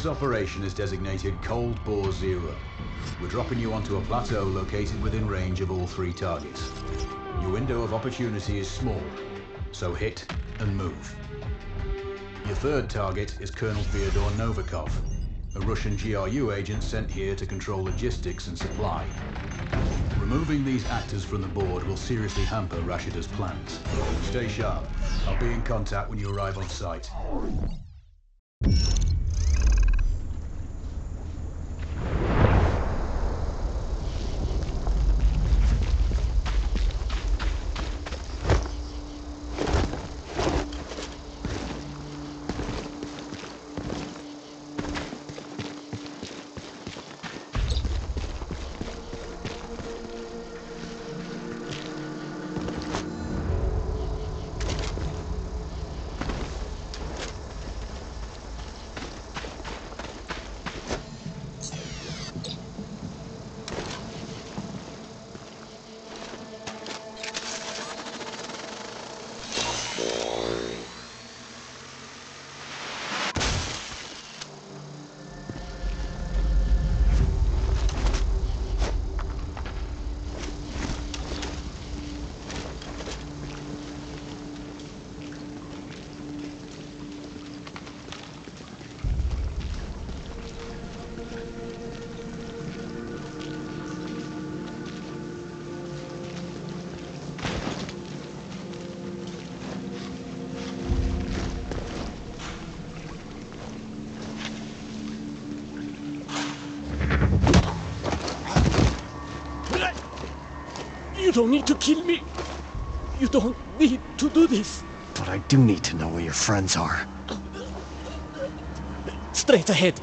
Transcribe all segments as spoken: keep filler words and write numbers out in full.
This operation is designated Cold Bore Zero. We're dropping you onto a plateau located within range of all three targets. Your window of opportunity is small, so hit and move. Your third target is Colonel Fyodor Novikov, a Russian G R U agent sent here to control logistics and supply. Removing these actors from the board will seriously hamper Rashida's plans. Stay sharp. I'll be in contact when you arrive on site. You don't need to kill me. You don't need to do this. But I do need to know where your friends are. Straight ahead.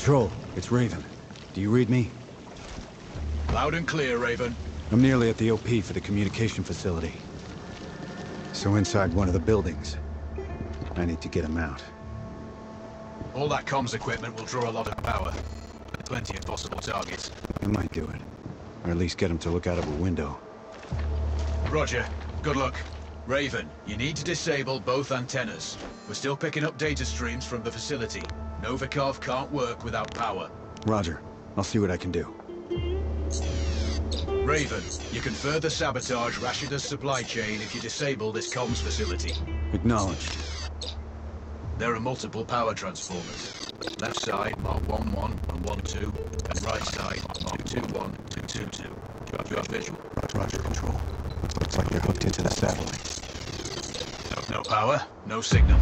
Control, it's Raven. Do you read me? Loud and clear, Raven. I'm nearly at the O P for the communication facility. So inside one of the buildings. I need to get him out. All that comms equipment will draw a lot of power. Plenty of possible targets. I might do it. Or at least get him to look out of a window. Roger. Good luck. Raven, you need to disable both antennas. We're still picking up data streams from the facility. Novikov can't work without power. Roger. I'll see what I can do. Raven, you can further sabotage Rashida's supply chain if you disable this comms facility. Acknowledged. There are multiple power transformers. Left side, mark one one and one two, and right side, mark two one and two two. You have visual. Roger, Control. Looks like they're hooked into the satellite. No, no power, no signal.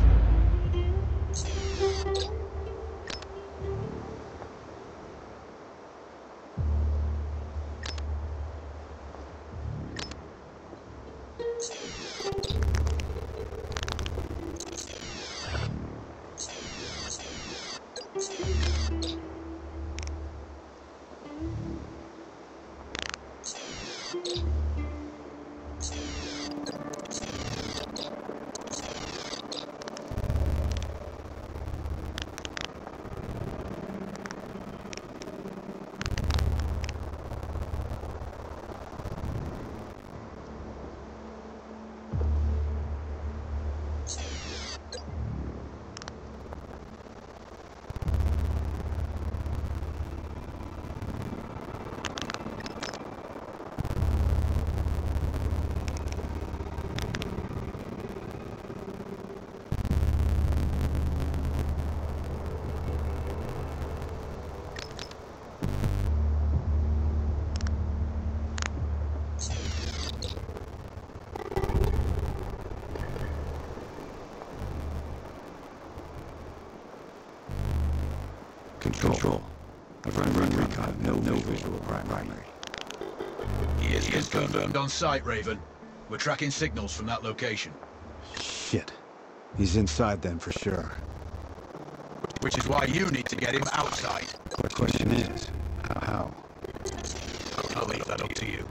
Control. I've run run recon. No, no visual primary. He is, he is confirmed on site, Raven. We're tracking signals from that location. Shit. He's inside then for sure. Which is why you need to get him outside. The question is, how? I'll leave that up to you.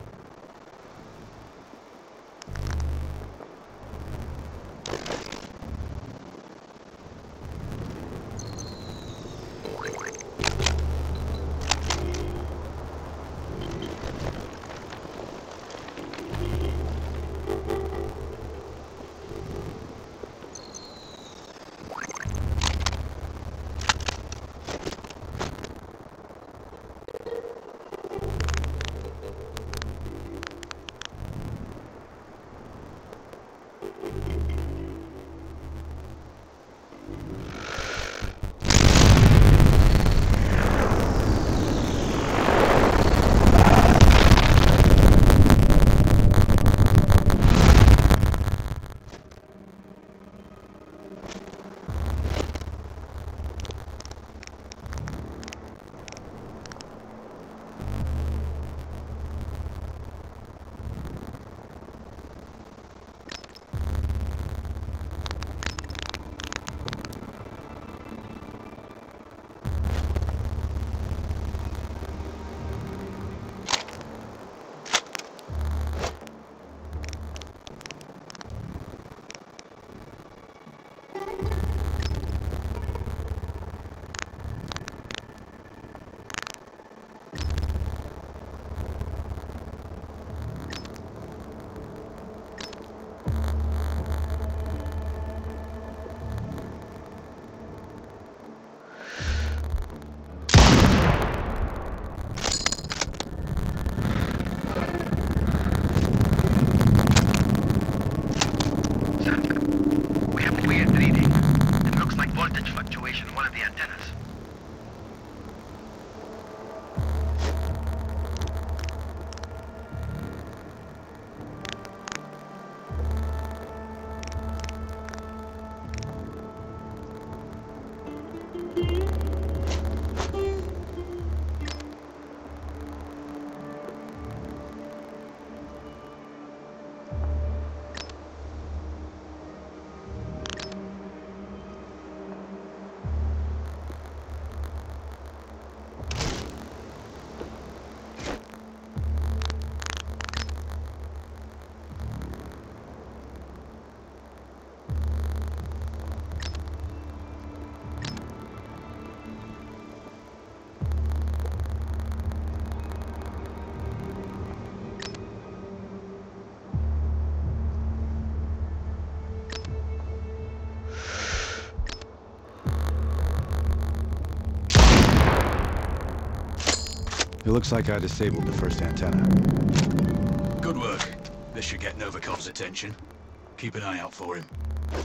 It looks like I disabled the first antenna. Good work. This should get Novikov's attention. Keep an eye out for him.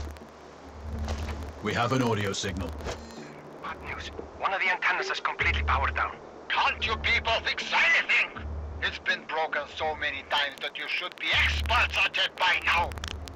We have an audio signal. Bad news. One of the antennas is completely powered down. Can't you people fix anything? It's been broken so many times that you should be experts at it by now.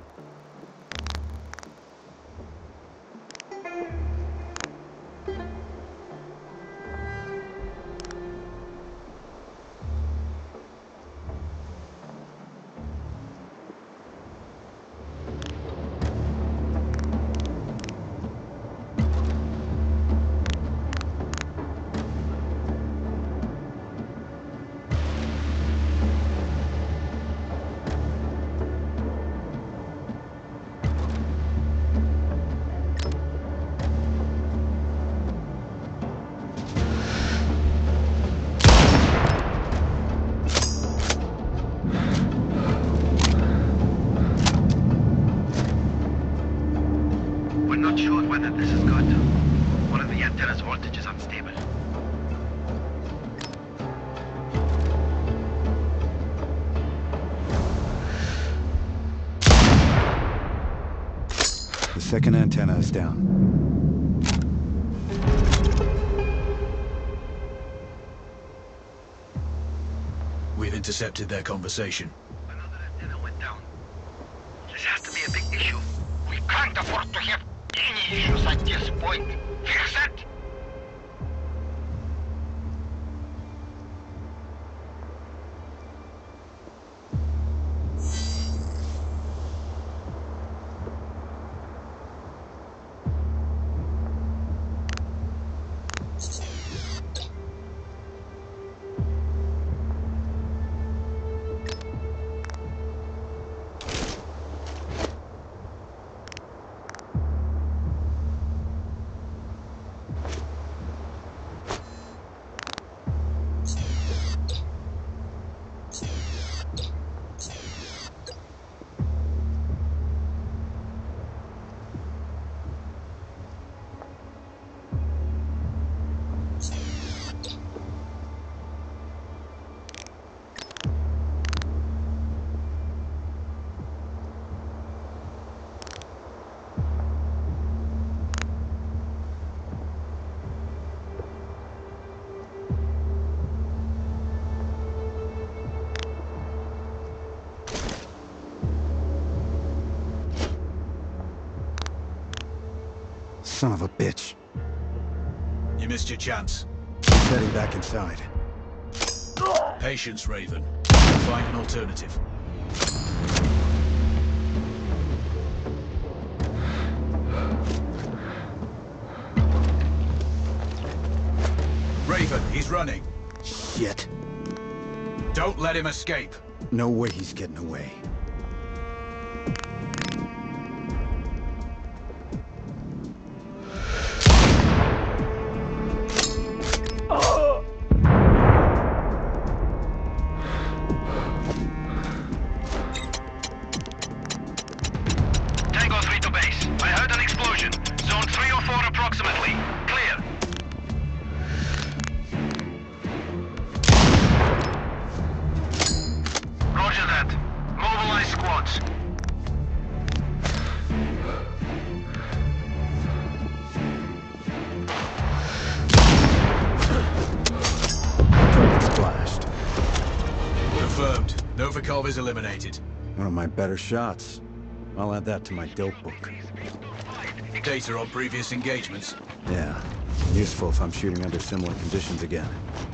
Not sure whether this is good. One of the antenna's voltage is unstable. The second antenna is down. We've intercepted their conversation. Another antenna went down. This has to be a big issue. We can't afford to have any issues at this point. Fix it! Son of a bitch. You missed your chance. He's heading back inside. Patience, Raven. Find an alternative. Raven, he's running. Shit. Don't let him escape. No way he's getting away. Tango three to base. I heard an explosion. Zone three or four approximately. Clear. Roger that. Mobilize squads. Target splashed. Confirmed. Novikov is eliminated. One of my better shots. I'll add that to my dope book. Data on previous engagements. Yeah. Useful if I'm shooting under similar conditions again.